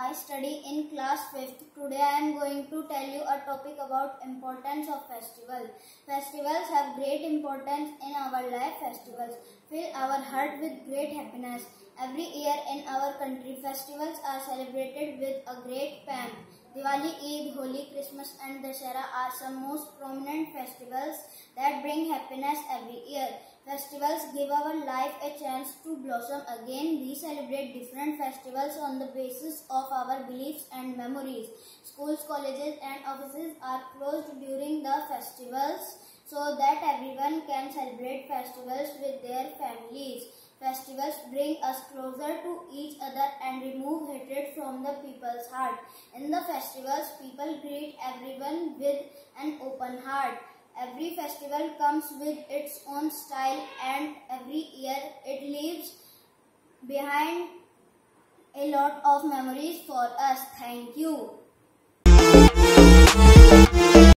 I study in class 5th. Today I am going to tell you a topic about importance of festival. Festivals have great importance in our life. Festivals fill our heart with great happiness. Every year in our country, festivals are celebrated with a great pomp. Diwali, Eid, Holi, Christmas and Dussehra are some most prominent festivals that bring happiness every year. Festivals give our life a chance to blossom again. We celebrate different festivals on the basis of our beliefs and memories. Schools, colleges and offices are closed during the festivals so that everyone can celebrate festivals with their families. Festivals bring us closer to each other and remove hatred from the people's heart. In the festivals, people greet everyone with an open heart. Every festival comes with its own style and every year it leaves behind a lot of memories for us. Thank you.